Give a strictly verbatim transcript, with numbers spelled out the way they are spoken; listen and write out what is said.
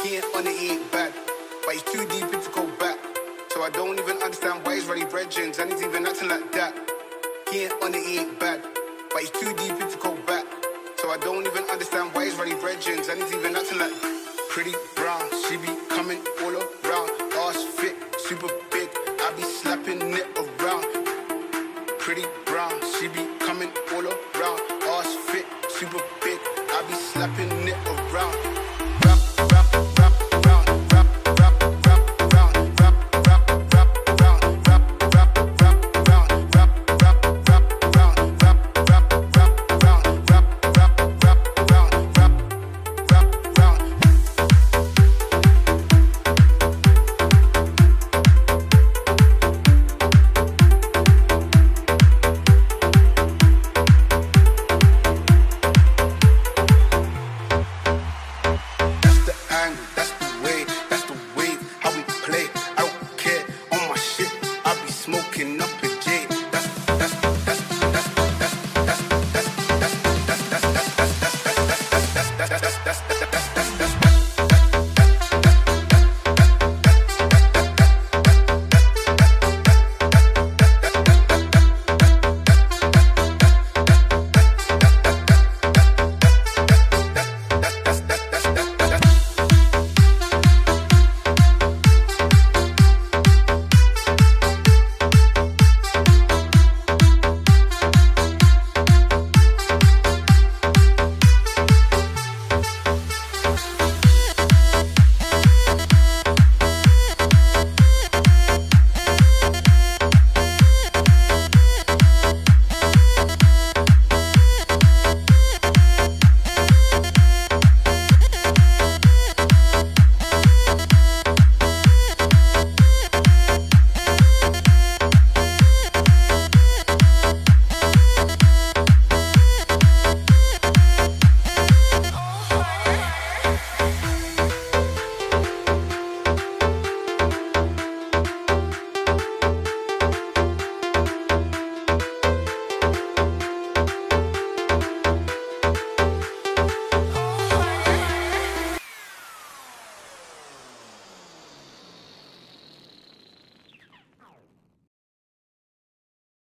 He ain't on it, he ain't bad, but he's too deep in to go back. So I don't even understand why he's really brethrens and he's even acting like that. He ain't on it, he ain't bad, but he's too deep in to go back. So I don't even understand why he's really brethrens and he's even acting like pretty brown, she be